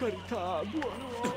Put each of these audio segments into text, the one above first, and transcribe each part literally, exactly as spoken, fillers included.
carità, buon uomo.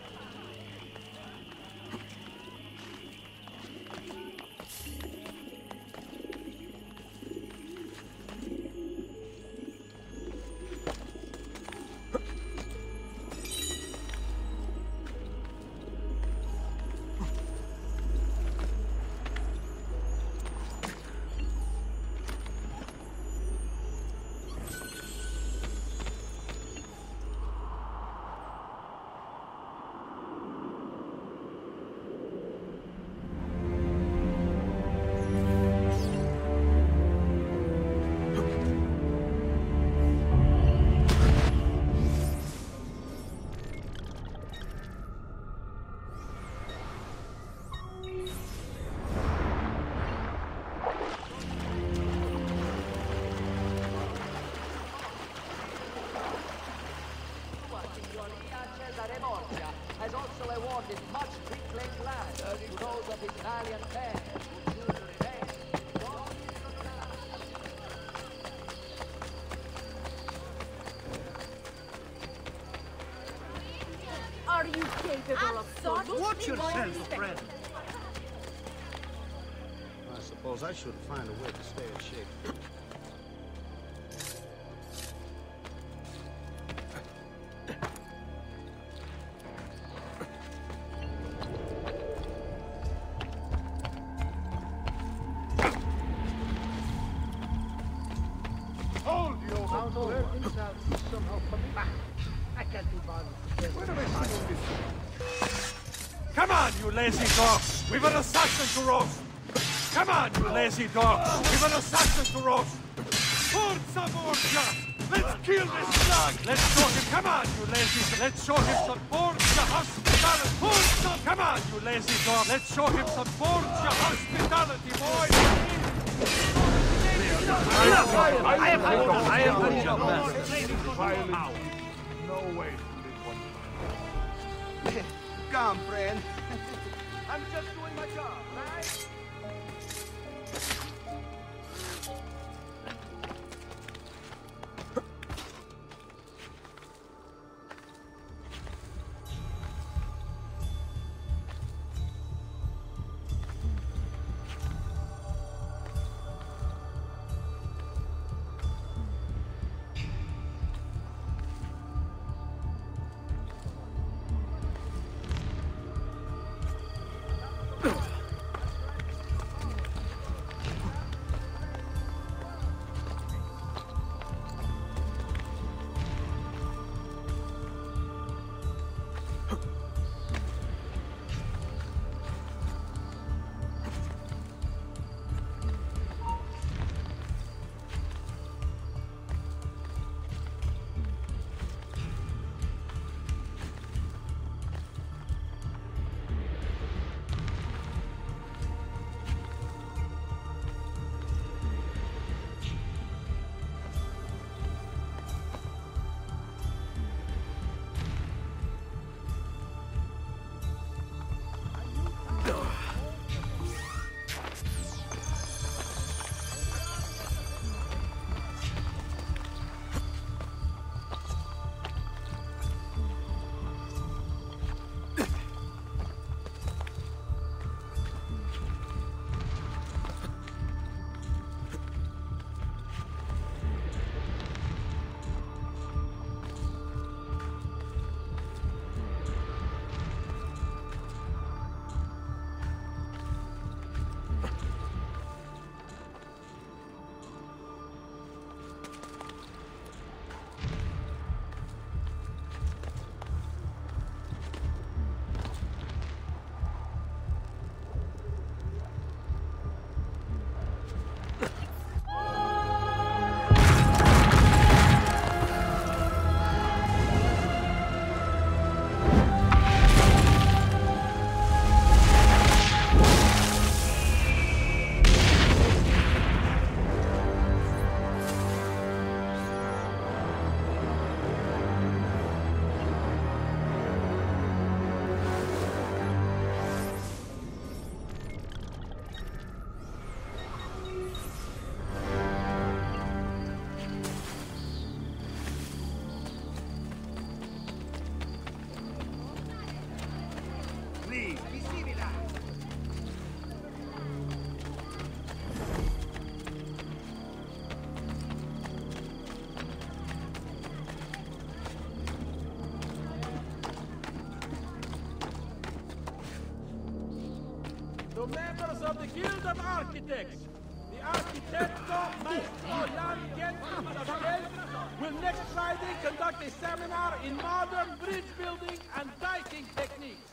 Has also awarded much reclaimed land to those of his valiant band who choose to remain. Are you capable of so? Watch yourself, friend. I suppose I should find a way to stay in shape. Somehow coming back. I can't be bothered. Where have I seen this? Come on, you lazy dogs! We've an assassin to roast! Come on, you lazy dogs! We've an assassin to roast! Forza Borgia! Let's kill this slug! Let's show him, come on, you lazy... Let's show him some Borgia hospitality! Forza! Come on, you lazy dog! Let's show him some Borgia hospitality, boys! I have I have I have No way. Come, friend. I'm just doing my job, right? to members of the Guild of Architects. The Architetto Maestro Jan Gentil of Kent will next Friday conduct a seminar in modern bridge building and dicing techniques.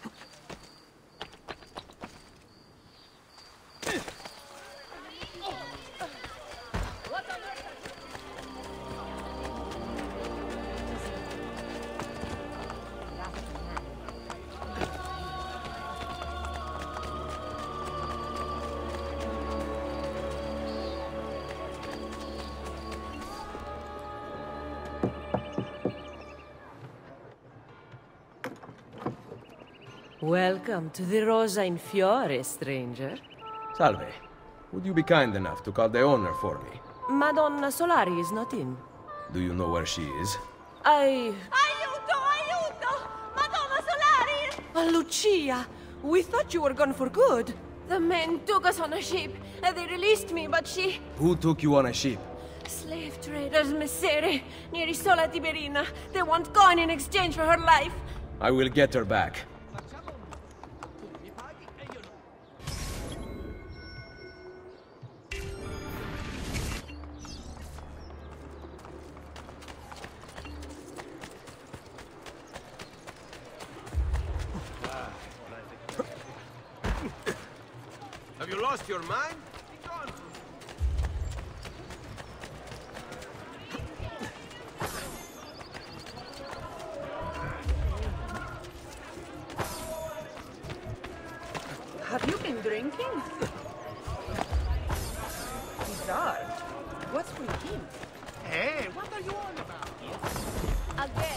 Welcome to the Rosa in Fiore, stranger. Salve. Would you be kind enough to call the owner for me? Madonna Solari is not in. Do you know where she is? I... Aiuto, aiuto! Madonna Solari! Uh, Lucia! We thought you were gone for good. The men took us on a ship, and they released me, but she... Who took you on a ship? Slave traders, messere, near Isola Tiberina. They want coin in exchange for her life. I will get her back. Have you lost your mind? Be gone from Have you been drinking? Bizarre. What's with him? Hey, what are you on about? Again.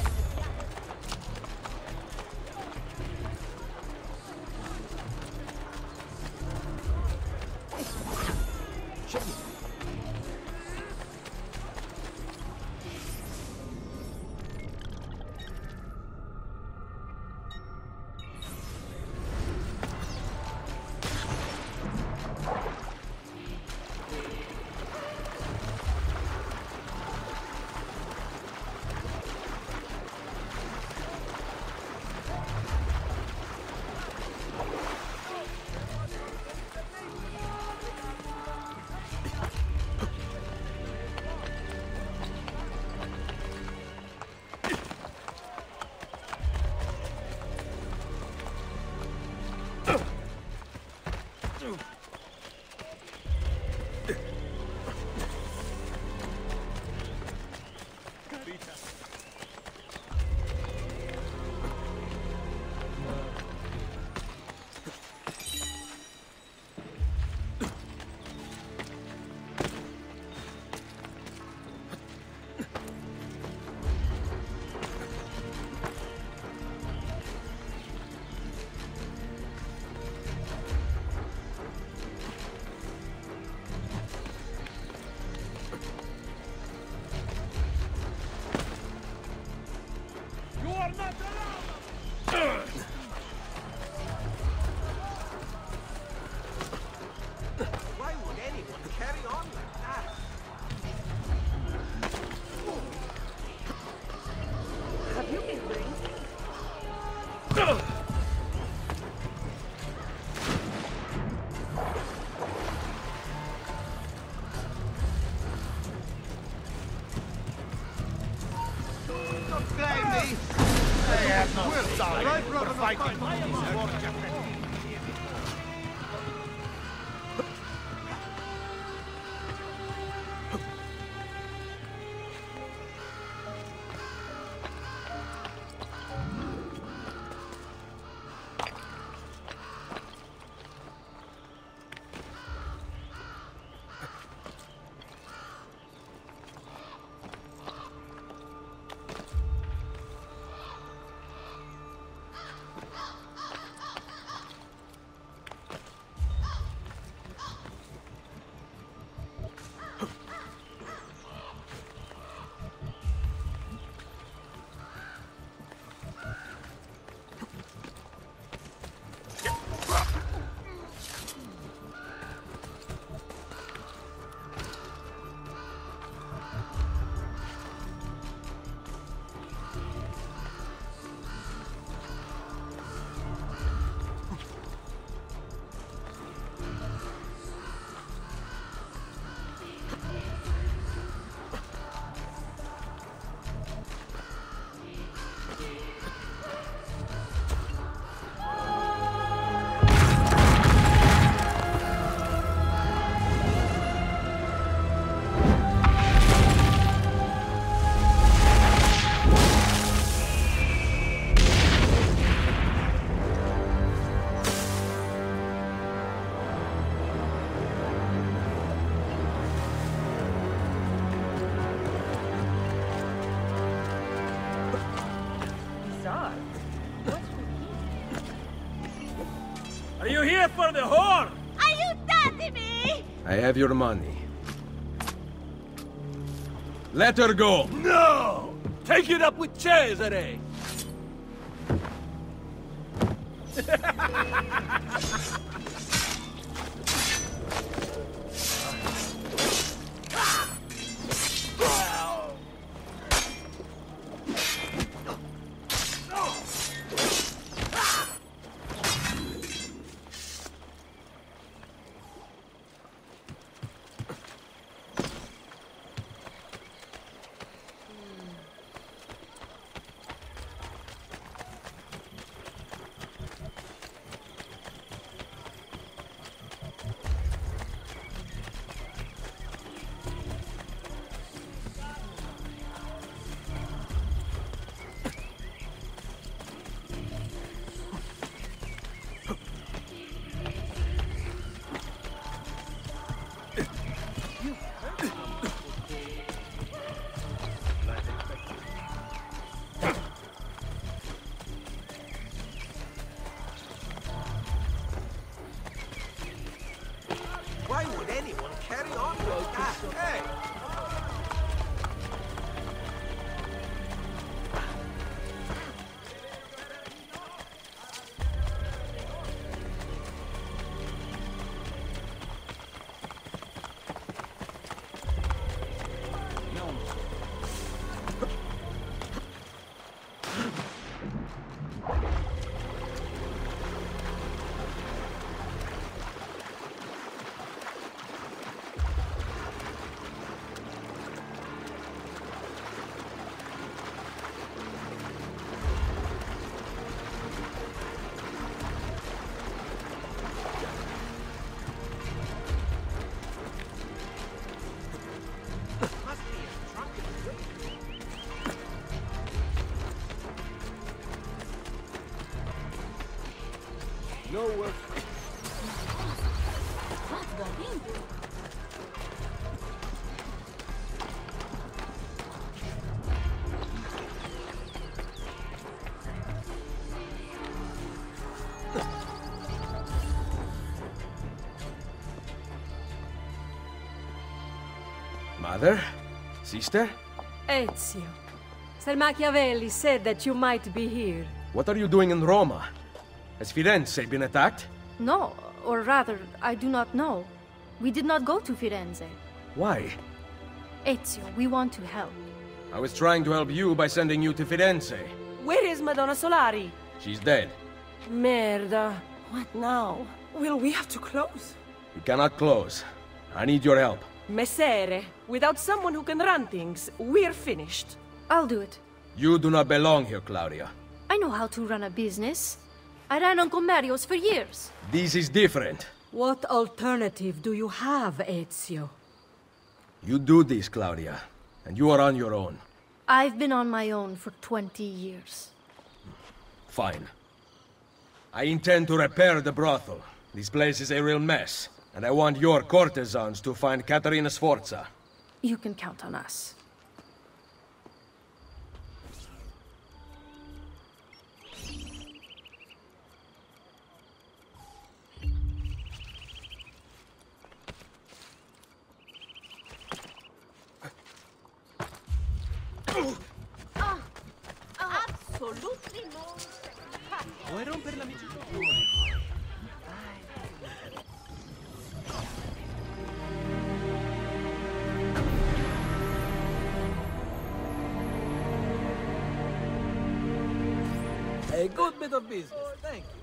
Why would anyone carry on like that? Have you been drinking? Don't blame me. They have no We're sorry. right, We're brother, fighting. get for the whore! Aiutatemi! me! I have your money. Let her go! No! Take it up with Cesare! Why would anyone carry on like that? Hey! No work. Mother? Sister? Ezio. Sir Machiavelli said that you might be here. What are you doing in Roma? Has Firenze been attacked? No, or rather, I do not know. We did not go to Firenze. Why? Ezio, we want to help. I was trying to help you by sending you to Firenze. Where is Madonna Solari? She's dead. Merda. What now? Will we have to close? We cannot close. I need your help. Messere, without someone who can run things, we're finished. I'll do it. You do not belong here, Claudia. I know how to run a business. I ran on commerios for years. This is different. What alternative do you have, Ezio? You do this, Claudia, and you are on your own. I've been on my own for twenty years. Fine. I intend to repair the brothel. This place is a real mess, and I want your courtesans to find Caterina Sforza. You can count on us. Absolutely no. Vuoi rompere l'amicizia? A good bit of business, thank you.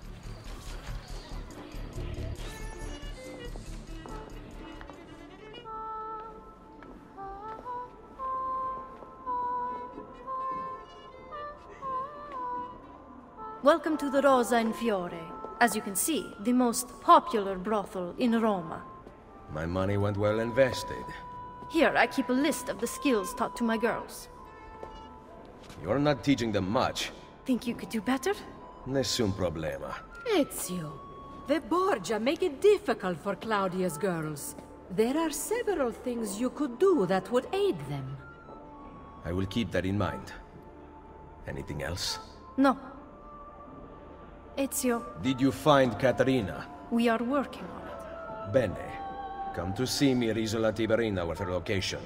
Welcome to the Rosa in Fiore. As you can see, the most popular brothel in Roma. My money went well invested. Here, I keep a list of the skills taught to my girls. You're not teaching them much. Think you could do better? Nessun problema. Ezio, the Borgia make it difficult for Claudia's girls. There are several things you could do that would aid them. I will keep that in mind. Anything else? No. Ezio, Did you find Caterina? we are working on it. Bene. Come to see me at Isola Tiberina with her location.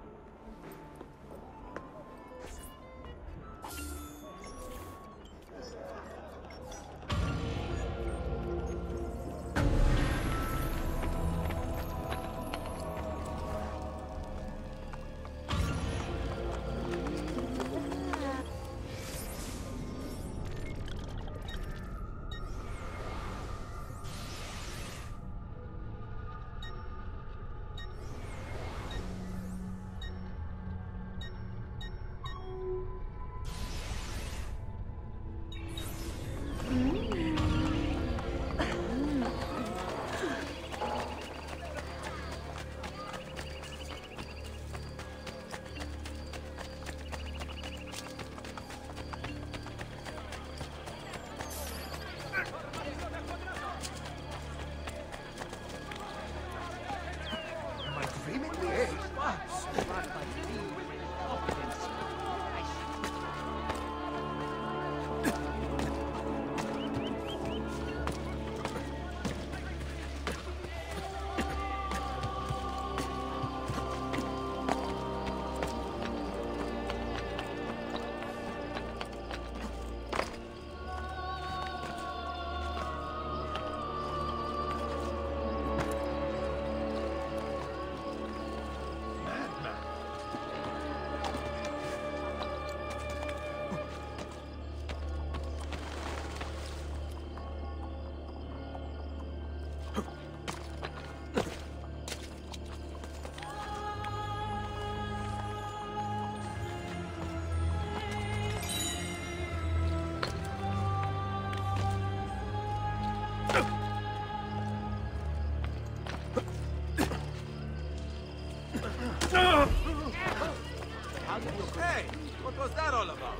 Hey, what was that all about?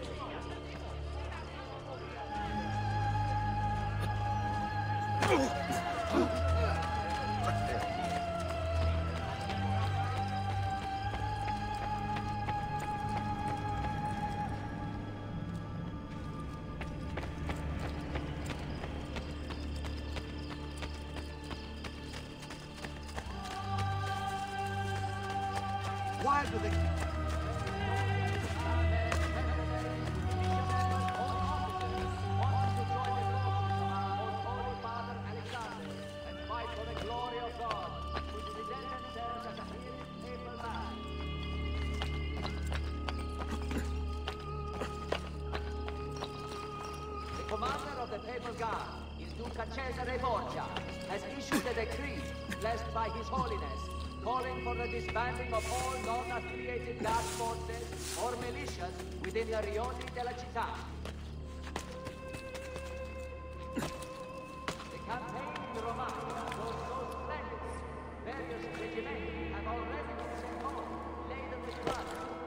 Why do they... Cesare Borgia has issued a decree, blessed by His Holiness, calling for the disbanding of all non-affiliated guard forces or militias within the Rione della Città. The campaign in Romagna was so splendid. Various regiments have already been sent home, laden with blood.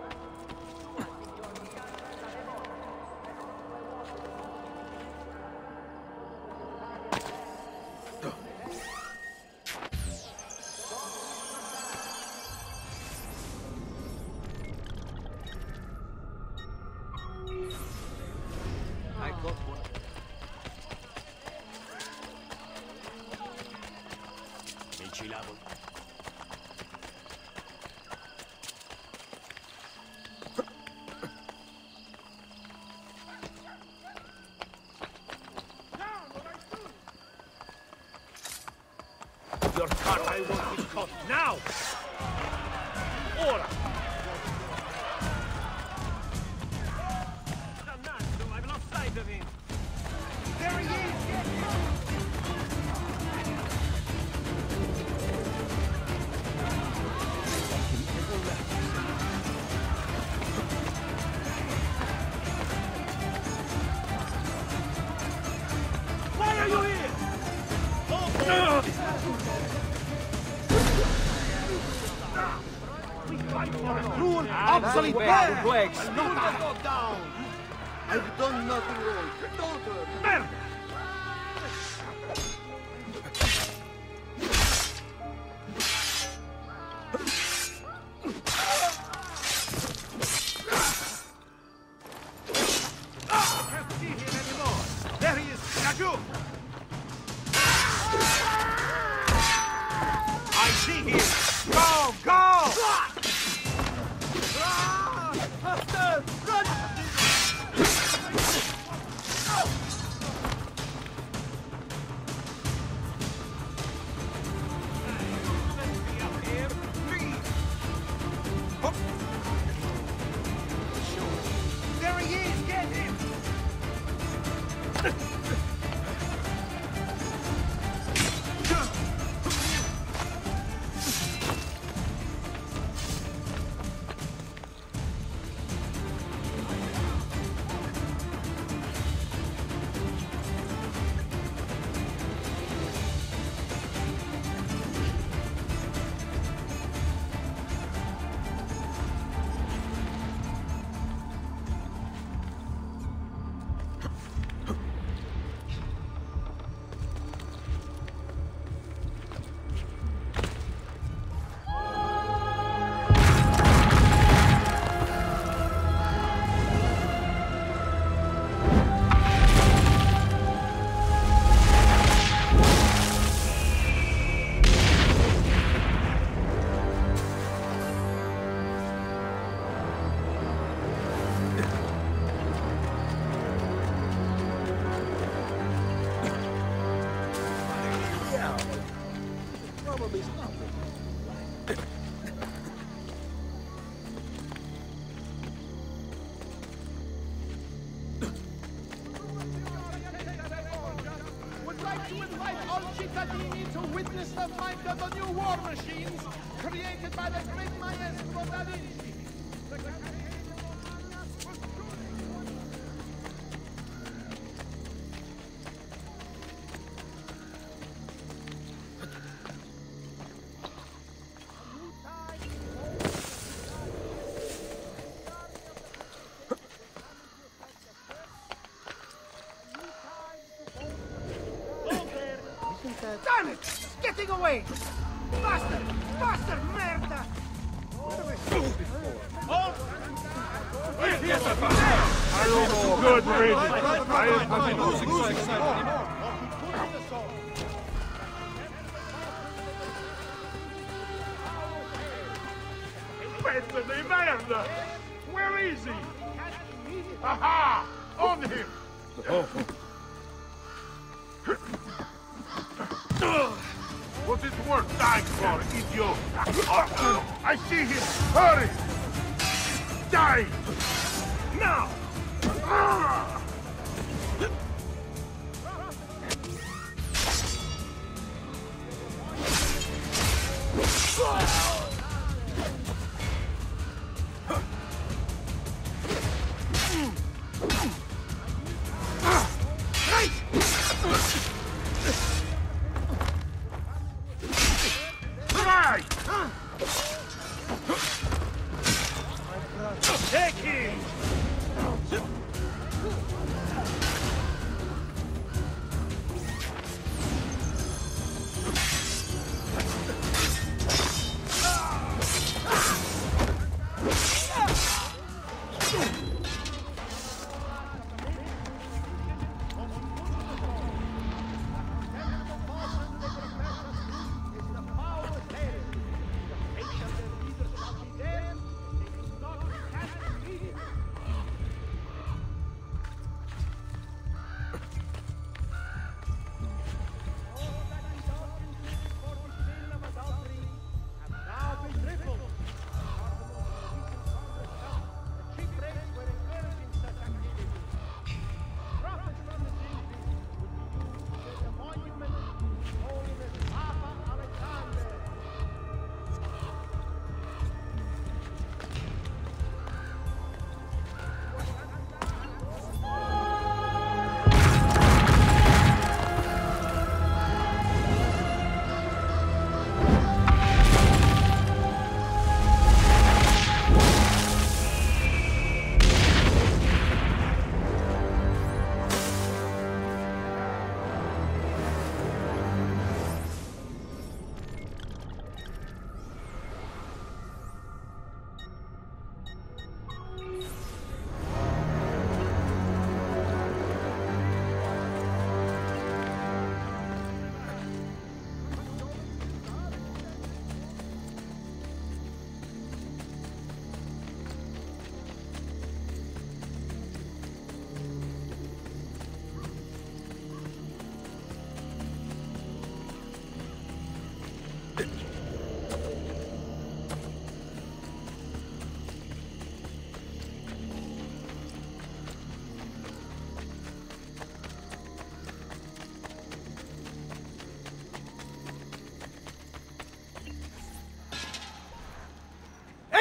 Your cut, I want it cut now! Ora! Dannazzo, I've lost sight of him! There he is! Get Why are you here? Oh, Cruel, obsolete bad legs! Not go down! I've done nothing wrong. Daughter! Merda! I can't see him anymore. There he is. There he is! Get him! To invite all cittadini to witness the fight of the new war machines created by the great maestro Da Vinci. Damn it! It's getting away! Faster! Faster, merda! What have I seen before? Good riddance. I am losing sight. Pezzo di merda! Where is he? Aha! On him! Oh. Was it worth dying for, idiot? I see him! Hurry! Die! Now! Take him!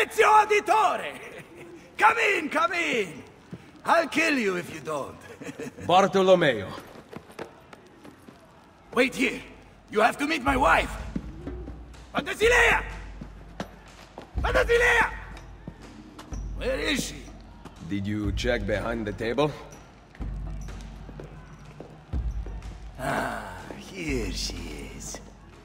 Ezio Auditore! Come in, come in! I'll kill you if you don't. Bartolomeo. Wait here. You have to meet my wife. Fantasilea! Fantasilea! Where is she? Did you check behind the table? Ah, here she is.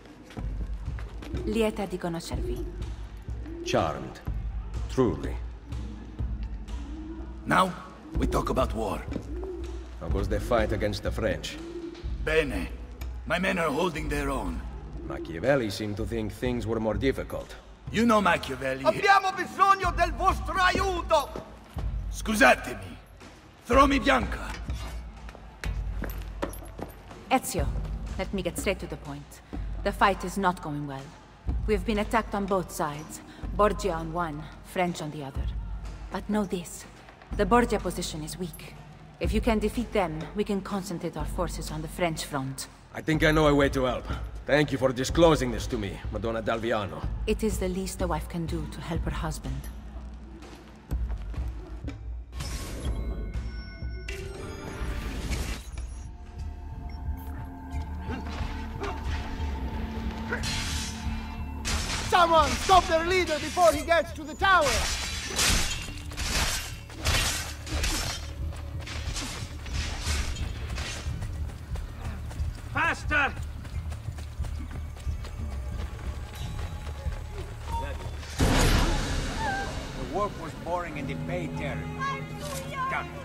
Lieta di conoscervi. Charmed. Truly. Now, we talk about war. How was the fight against the French? Bene. My men are holding their own. Machiavelli seemed to think things were more difficult. You know Machiavelli. Abbiamo bisogno del vostro aiuto! Scusatemi. Throw me Bianca. Ezio, let me get straight to the point. The fight is not going well. We've been attacked on both sides. Borgia on one, French on the other. But know this. The Borgia position is weak. If you can defeat them, we can concentrate our forces on the French front. I think I know a way to help. Thank you for disclosing this to me, Madonna d'Alviano. It is the least a wife can do to help her husband. Someone stop their leader before he gets to the tower! Faster! The work was boring and the pay terrible. Damn it.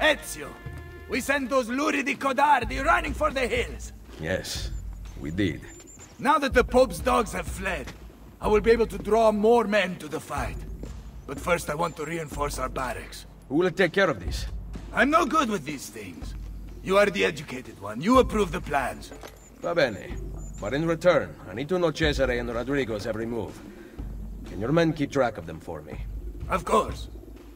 Ezio, we sent those Luri di Codardi running for the hills. Yes, we did. Now that the Pope's dogs have fled, I will be able to draw more men to the fight. But first I want to reinforce our barracks. Who will take care of this? I'm no good with these things. You are the educated one. You approve the plans. Va bene. But in return, I need to know Cesare and Rodrigo's every move. Can your men keep track of them for me? Of course.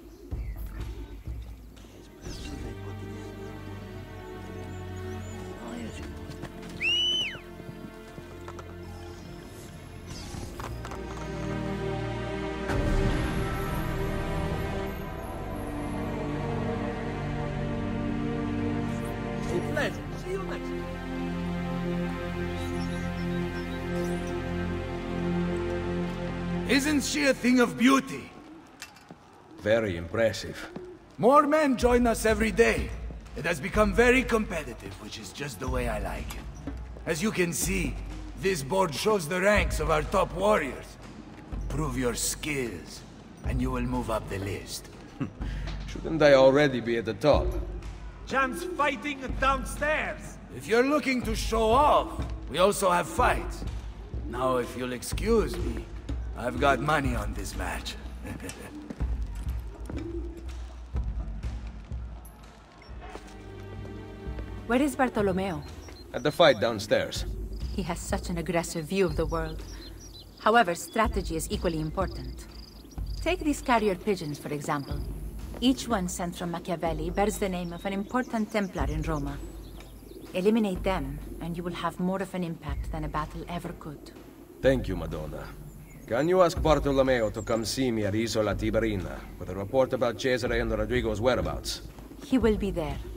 A pleasure. See you next time. Isn't she a thing of beauty? Very impressive. More men join us every day. It has become very competitive, which is just the way I like it. As you can see, this board shows the ranks of our top warriors. Prove your skills, and you will move up the list. Shouldn't I already be at the top? Jan's fighting downstairs. If you're looking to show off, we also have fights. Now, if you'll excuse me, I've got money on this match. Where is Bartolomeo? At the fight downstairs. He has such an aggressive view of the world. However, strategy is equally important. Take these carrier pigeons, for example. Each one sent from Machiavelli bears the name of an important Templar in Roma. Eliminate them, and you will have more of an impact than a battle ever could. Thank you, Madonna. Can you ask Bartolomeo to come see me at Isola Tiberina with a report about Cesare and Rodrigo's whereabouts? He will be there.